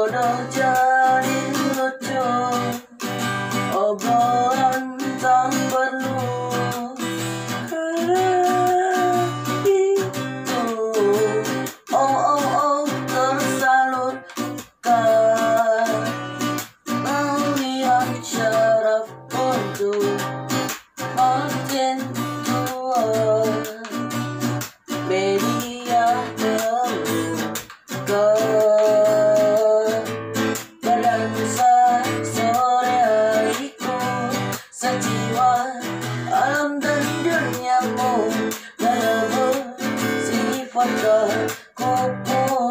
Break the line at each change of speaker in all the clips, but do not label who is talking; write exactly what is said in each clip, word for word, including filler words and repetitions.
bodoh jadi lucu, obrolan tak perlu itu. Oh oh oh tersalurkan melihat syaraf untuk makin tua. Media terbuka berdansa sore hariku, sejiwa alam dan duniamu merebut sifat kupu.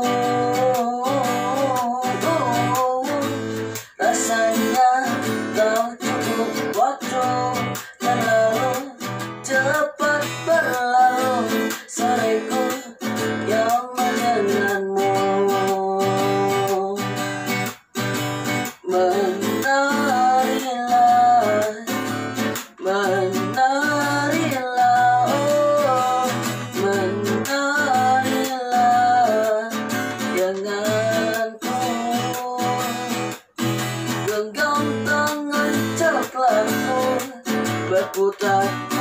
Rasanya kau cukup waktu terlalu cepat berlalu, soreku yang mendenganmu. Menarilah, menarilah, oh, menarilah denganku. Genggam tangan coklatku berputar